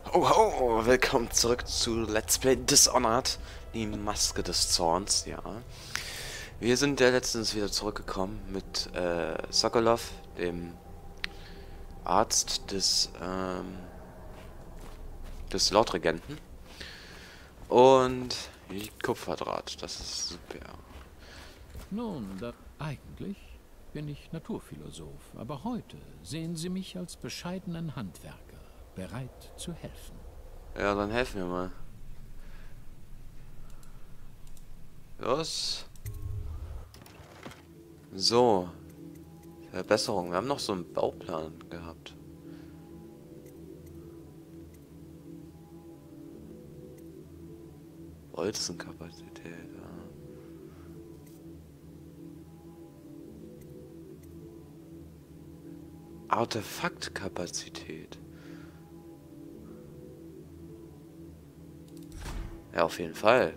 Oh, oh, willkommen zurück zu Let's Play Dishonored, die Maske des Zorns, ja. Wir sind ja letztens wieder zurückgekommen mit Sokolov, dem Arzt des Lordregenten. Und die Kupferdraht, das ist super. Nun, eigentlich bin ich Naturphilosoph, aber heute sehen Sie mich als bescheidenen Handwerker, bereit zu helfen. Ja, dann helfen wir mal. Los. So, Verbesserung. Wir haben noch so einen Bauplan gehabt. Bolzenkapazität, ja. Artefaktkapazität. Ja, auf jeden Fall.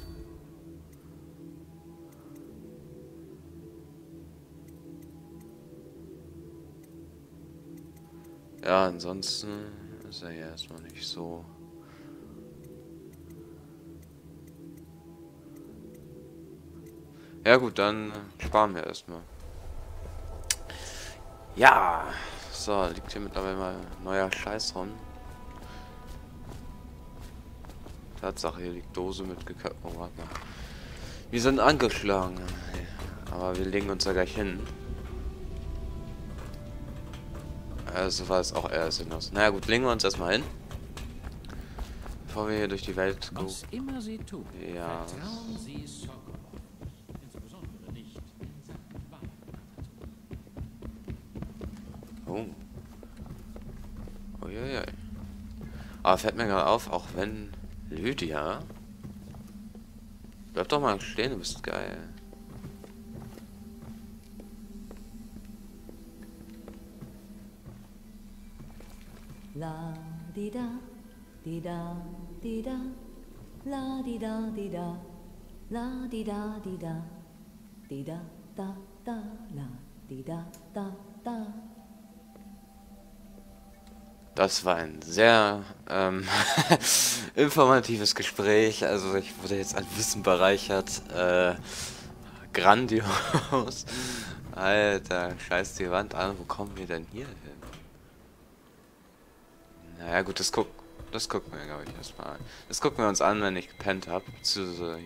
Ja, ansonsten ist er ja erstmal nicht so. Ja gut, dann sparen wir erstmal. Ja, so, liegt hier mittlerweile mal neuer Scheiß rum. Tatsache, hier liegt Dose mit geköpft. Oh, warte mal. Wir sind angeschlagen. Aber wir legen uns da gleich hin. Also war es auch eher sinnlos. Naja gut, legen wir uns erstmal hin. Bevor wir hier durch die Welt gucken. Was immer Sie tun, Ja. vertrauen Sie Sokolov. Insbesondere nicht in Sachen Wahl. Oh. Uiuiui. Aber fällt mir gerade auf, auch wenn Lydia. Bleib doch mal stehen, du bist geil. La di da di da di da la di da di da la di da di da di da da da la di da da da. Das war ein sehr informatives Gespräch. Also ich wurde jetzt an Wissen bereichert. Grandios. Alter, scheiß die Wand an. Wo kommen wir denn hier hin? Naja gut, das gucken wir, glaube ich, erstmal an. Das gucken wir uns an, wenn ich gepennt habe. Beziehungsweise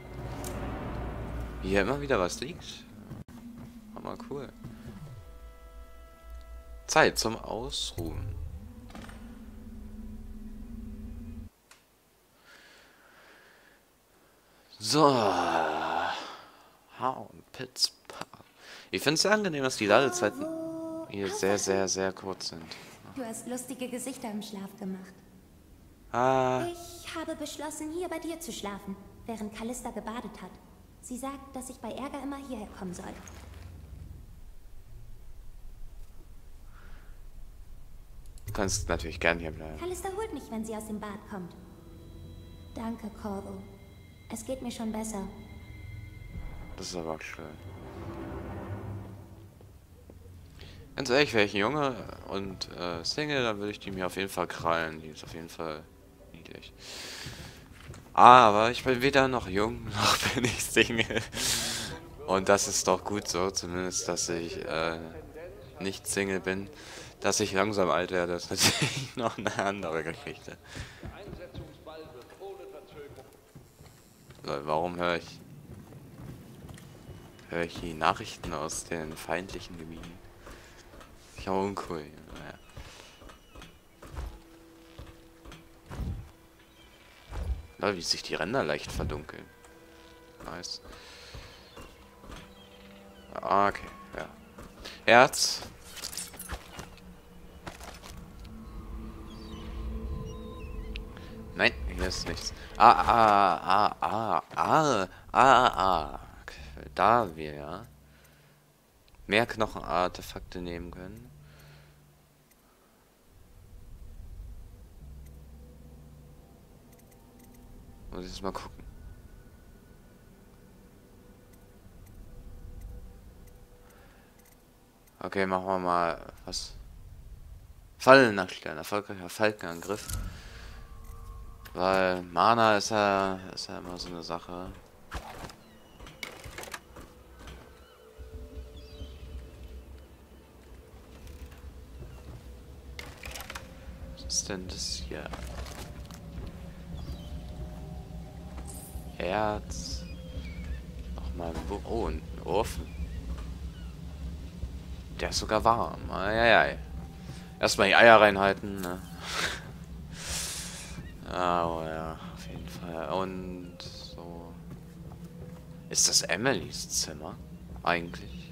hier immer wieder was liegt. Hammer cool. Zeit zum Ausruhen. So. Pitts Park. Ich finde es sehr angenehm, dass die Ladezeiten hier sehr kurz sind. Du hast lustige Gesichter im Schlaf gemacht. Ah, Ich habe beschlossen, hier bei dir zu schlafen, während Callista gebadet hat. Sie sagt, dass ich bei Ärger immer hierher kommen soll. du kannst natürlich gern hier bleiben. Callista holt mich, wenn sie aus dem Bad kommt. Danke, Corvo. Es geht mir schon besser. Das ist aber auch schön. Ganz ehrlich, wäre ich ein Junge und Single, dann würde ich die mir auf jeden Fall krallen. Die ist auf jeden Fall niedlich. Aber ich bin weder noch jung, noch bin ich Single. Und das ist doch gut so, zumindest, dass ich nicht Single bin. Dass ich langsam alt werde, ist natürlich noch eine andere Geschichte. Lol, warum höre ich die Nachrichten aus den feindlichen Gebieten? Ich auch uncool. Naja. Lol, wie sich die Ränder leicht verdunkeln. Nice. Ah, okay, ja. Herz. Nein, hier ist nichts. Okay, da wir ja mehr Knochenartefakte nehmen können. Muss ich jetzt mal gucken. Okay, machen wir mal was. Fallen nachstellen. Erfolgreicher Falkenangriff. Weil Mana ist ja immer so eine Sache. Was ist denn das hier? Herz. Nochmal ein oh, ein Ofen. Der ist sogar warm. Eieiei. Erstmal die Eier reinhalten, ne? Oh ja, auf jeden Fall. Und so. Ist das Emilys Zimmer? Eigentlich?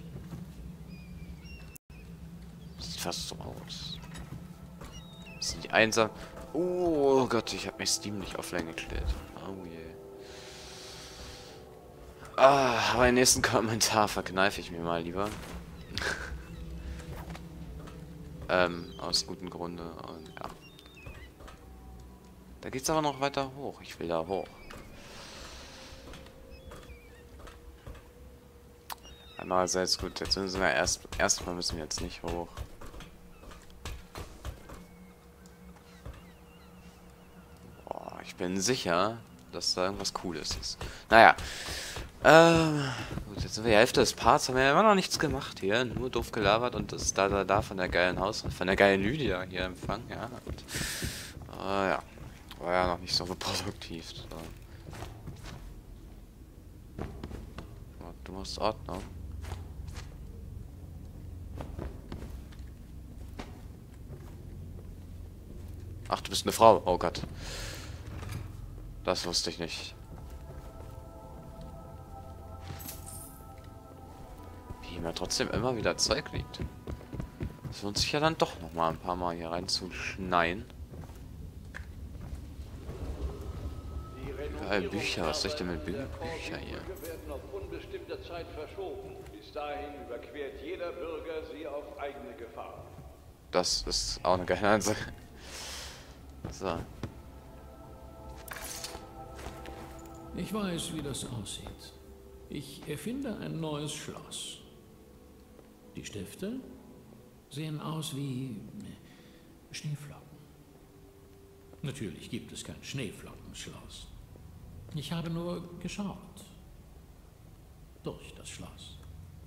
Sieht fast so aus. Das sind die Einsam. Oh Gott, ich habe mir Steam nicht offline geklärt. Oh je. Aber den nächsten Kommentar verkneife ich mir mal lieber. Aus gutem Grunde. Und ja. Da geht's aber noch weiter hoch. Ich will da hoch. Einmal sei es gut. Jetzt müssen wir erstmal müssen wir jetzt nicht hoch. Boah, ich bin sicher, dass da irgendwas Cooles ist. Naja. Gut, jetzt sind wir die Hälfte des Parts, haben wir ja immer noch nichts gemacht hier, nur doof gelabert und das da von der geilen von der geilen Lydia hier empfangen, ja. Und, ja, war ja noch nicht so produktiv. So. Oh, du machst Ordnung. Ach, du bist eine Frau, oh Gott. Das wusste ich nicht. Mir trotzdem immer wieder Zeug liegt. Es lohnt sich ja dann doch noch mal ein paar Mal hier reinzuschneien. Überall Bücher, was soll ich denn mit Bücher hier? Werden auf unbestimmte Zeit verschoben. Bis dahin überquert jeder Bürger sie auf eigene Gefahr. Das ist auch eine geile Ansage. So. Ich weiß, wie das aussieht. Ich erfinde ein neues Schloss. Die Stifte sehen aus wie Schneeflocken. Natürlich gibt es kein Schneeflockenschloss. Ich habe nur geschaut. Durch das Schloss.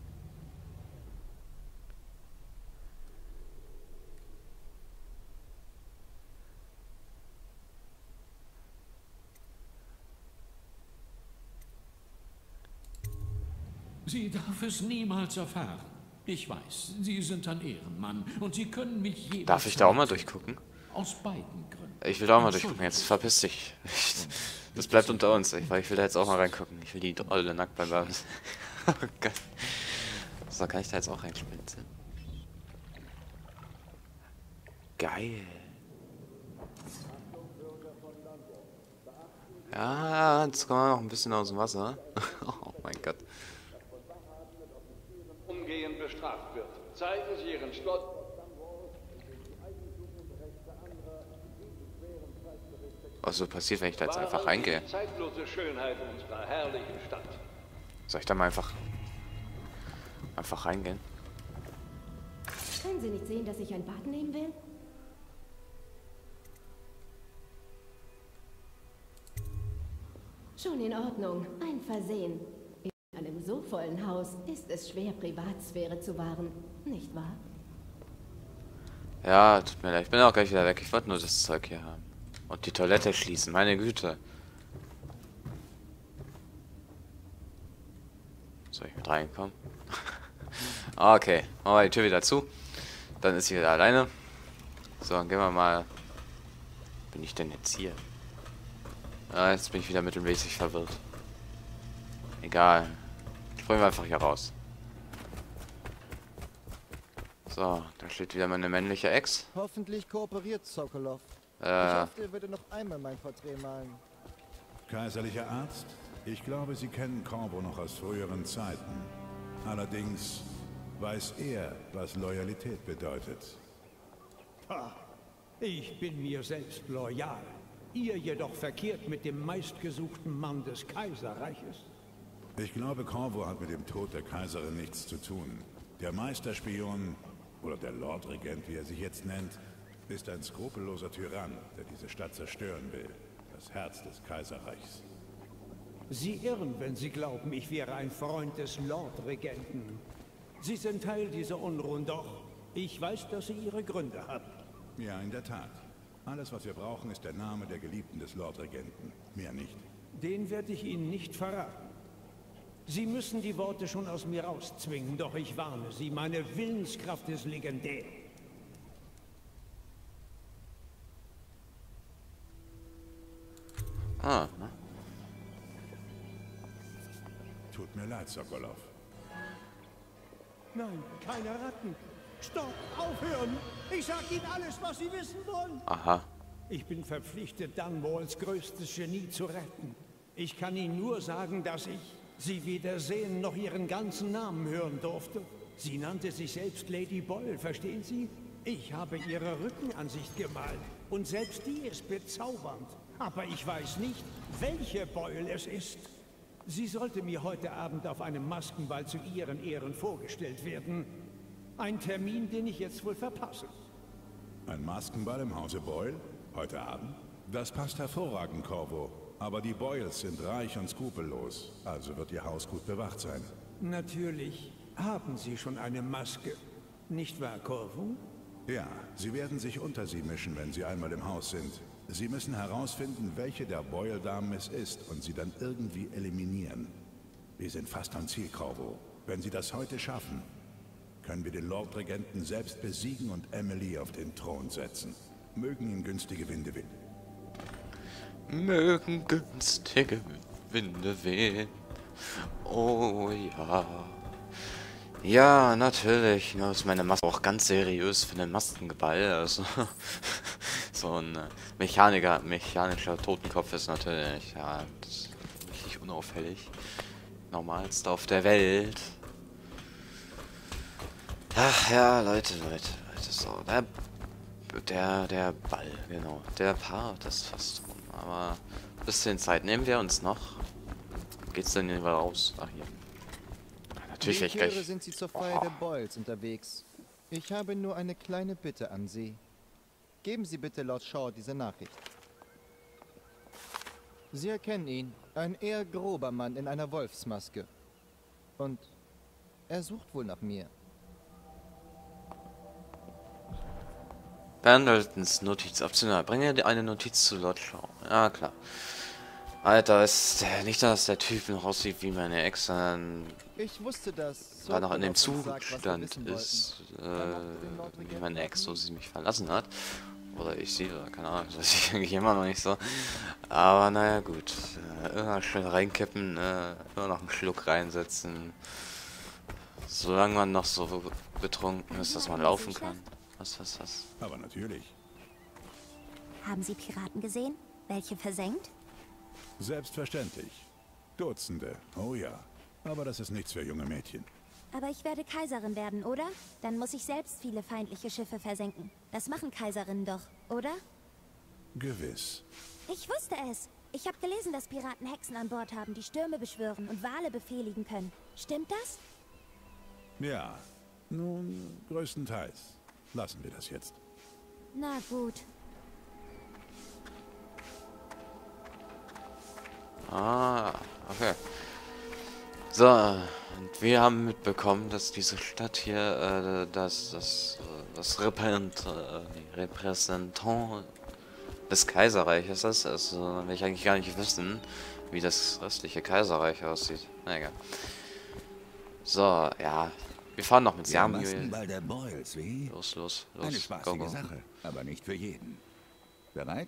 Sie darf es niemals erfahren. Ich weiß, Sie sind ein Ehrenmann und Sie können mich jederzeit... Darf ich da auch mal durchgucken? Aus beiden Gründen. Ich will da auch mal durchgucken, jetzt verpiss dich. Das bleibt unter uns, weil ich will da jetzt auch mal reingucken. Ich will die Olle nackt beim Baden. Oh Gott. So, kann ich da jetzt auch reinspinzeln? Geil. Ja, jetzt kommen wir noch ein bisschen aus dem Wasser. Oh mein Gott. Umgehend bestraft wird. Zeigen Sie Ihren Stolz. Was so passiert, wenn ich da jetzt einfach reingehe? Die zeitlose Schönheit unserer herrlichen Stadt. Soll ich da mal einfach reingehen? Können Sie nicht sehen, dass ich ein Bad nehmen will? Schon in Ordnung. Ein Versehen. In einem so vollen Haus ist es schwer, Privatsphäre zu wahren. Nicht wahr? Ja, tut mir leid. Ich bin auch gleich wieder weg. Ich wollte nur das Zeug hier haben. Und die Toilette schließen. Meine Güte. Soll ich mit reinkommen? Okay. Machen wir die Tür wieder zu. Dann ist sie wieder alleine. So, dann gehen wir mal... Bin ich denn jetzt hier? Ah, jetzt bin ich wieder mittelmäßig verwirrt. Egal. Springen wir einfach hier raus. So, da steht wieder meine männliche Ex. Hoffentlich kooperiert Sokolov. Ich hoffe, er würde noch einmal mein Porträt malen. Kaiserlicher Arzt, ich glaube, Sie kennen Corvo noch aus früheren Zeiten. Allerdings weiß er, was Loyalität bedeutet. Ich bin mir selbst loyal. Ihr jedoch verkehrt mit dem meistgesuchten Mann des Kaiserreiches. Ich glaube, Corvo hat mit dem Tod der Kaiserin nichts zu tun. Der Meisterspion, oder der Lordregent, wie er sich jetzt nennt, ist ein skrupelloser Tyrann, der diese Stadt zerstören will. das Herz des Kaiserreichs. Sie irren, wenn Sie glauben, ich wäre ein Freund des Lordregenten. Sie sind Teil dieser Unruhen, doch ich weiß, dass Sie Ihre Gründe haben. Ja, in der Tat. Alles, was wir brauchen, ist der Name der Geliebten des Lordregenten. Mehr nicht. Den werde ich Ihnen nicht verraten. Sie müssen die Worte schon aus mir rauszwingen, doch ich warne Sie, meine Willenskraft ist legendär. Ah, ne? Tut mir leid, Sokolov. Nein, keine Ratten. Stopp, aufhören! Ich sag Ihnen alles, was Sie wissen wollen. Aha. Ich bin verpflichtet, Dunwalls größtes Genie zu retten. Ich kann Ihnen nur sagen, dass ich sie weder sehen noch ihren ganzen Namen hören durfte. Sie nannte sich selbst Lady Boyle, verstehen Sie? Ich habe ihre Rückenansicht gemalt und selbst die ist bezaubernd. Aber ich weiß nicht, welche Boyle es ist. Sie sollte mir heute Abend auf einem Maskenball zu Ihren Ehren vorgestellt werden. Ein Termin, den ich jetzt wohl verpasse. Ein Maskenball im Hause Boyle? Heute Abend? Das passt hervorragend, Corvo. Aber die Boyles sind reich und skrupellos. Also wird Ihr Haus gut bewacht sein. Natürlich haben Sie schon eine Maske. Nicht wahr, Corvo? Ja, sie werden sich unter Sie mischen, wenn Sie einmal im Haus sind. Sie müssen herausfinden, welche der Boyle-Damen es ist und sie dann irgendwie eliminieren. Wir sind fast am Ziel, Corvo. Wenn Sie das heute schaffen, können wir den Lordregenten selbst besiegen und Emily auf den Thron setzen. Mögen ihn günstige Winde wehen. Mögen günstige Winde wehen. Oh ja. Ja, natürlich. Nur ist meine Maske auch ganz seriös für den Maskenball. Also so ein mechanischer Totenkopf ist natürlich, ja, das ist richtig unauffällig. Normalste auf der Welt. Ach ja, Leute, so, der Ball, genau, der Part ist fast rum, aber ein bisschen Zeit nehmen wir uns noch. Geht's denn hier raus? Ach, hier. Natürlich Wie gleich. sind Sie zur Feier der Boyles unterwegs? Ich habe nur eine kleine Bitte an Sie. Geben Sie bitte Lord Shaw diese Nachricht. Sie erkennen ihn, ein eher grober Mann in einer Wolfsmaske. Und er sucht wohl nach mir. Pendletons Notiz optional. Bringe eine Notiz zu Lord Shaw. Ja, klar. Alter, ist der, nicht, dass der Typ noch aussieht wie meine Ex, sondern ich wusste, dass war noch in dem Zustand ist, wie meine Ex, so sie mich verlassen hat. Oder ich sie, oder keine Ahnung, das weiß ich eigentlich immer noch nicht so. Aber naja, gut. Immer schön reinkippen, immer noch einen Schluck reinsetzen. Solange man noch so betrunken ist, dass man laufen kann. Was? Aber natürlich. Haben Sie Piraten gesehen? Welche versenkt? Selbstverständlich. Dutzende, oh ja. Aber das ist nichts für junge Mädchen. Aber ich werde Kaiserin werden, oder? Dann muss ich selbst viele feindliche Schiffe versenken. Das machen Kaiserinnen doch, oder? Gewiss. Ich wusste es. Ich habe gelesen, dass Piraten Hexen an Bord haben, die Stürme beschwören und Wale befehligen können. Stimmt das? Ja, nun, größtenteils. Lassen wir das jetzt. Na gut. Ah, okay. So, und wir haben mitbekommen, dass diese Stadt hier, das Repräsentant des Kaiserreiches ist. Also will ich eigentlich gar nicht wissen, wie das restliche Kaiserreich aussieht. Na egal. So, ja. Wir fahren noch mit Samuel. Maskenball der Boyles, wie? Los. Eine spaßige Sache, aber nicht für jeden. Bereit?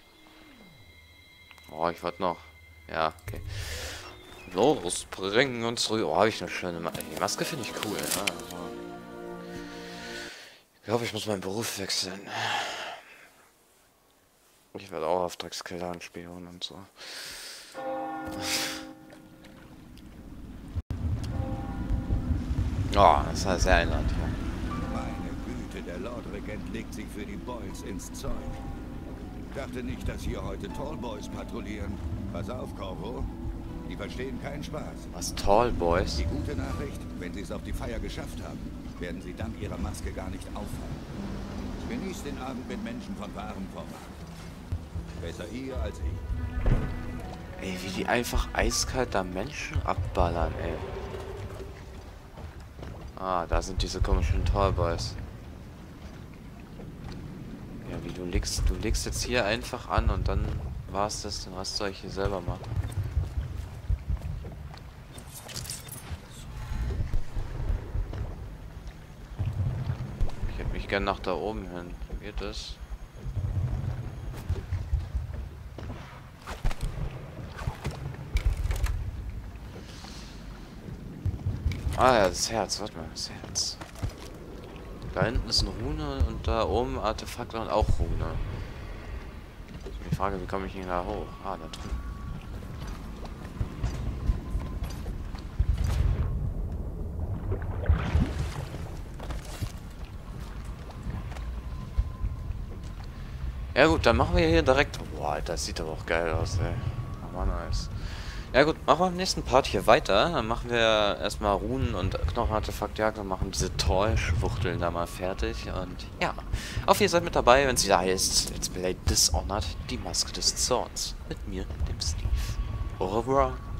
Oh, ich warte noch. Ja, okay. Los, bringen uns rüber. Oh, habe ich eine schöne Die Maske finde ich cool. Ja, also ich glaube, ich muss meinen Beruf wechseln. Ich werde auch Auftragskiller und Spion und so. Oh, das war sehr einladend. Meine Güte, der Lordregent legt sich für die Boyles ins Zeug. Dachte nicht, dass hier heute Tallboys patrouillieren. Pass auf, Corvo. Die verstehen keinen Spaß. Was, Tallboys? Die gute Nachricht, wenn sie es auf die Feier geschafft haben, werden sie dank ihrer Maske gar nicht auffallen. Genießt den Abend mit Menschen von wahrem Format. Besser ihr als ich. Ey, wie die einfach eiskalt da Menschen abballern, ey. Ah, da sind diese komischen Tallboys. Ja, wie du legst jetzt hier einfach an und dann war's das, den Rest soll ich hier selber machen. Ich hätte mich gern nach da oben hin. Geht das? Ah ja, das Herz, warte mal, das Herz. Da hinten ist eine Rune und da oben Artefakt und auch Rune. Die Frage, wie komme ich denn da hoch? Ah, da drüben. Ja gut, dann machen wir hier direkt... Boah, das sieht aber auch geil aus, ey. Aber nice. Ja gut, machen wir im nächsten Part hier weiter. Dann machen wir erstmal Runen und Knochenartefaktjagd und machen diese Trollschwuchteln da mal fertig. Und ja, auf ihr seid mit dabei, wenn es wieder heißt Let's Play Dishonored, die Maske des Zorns. Mit mir, dem Steve. Au revoir.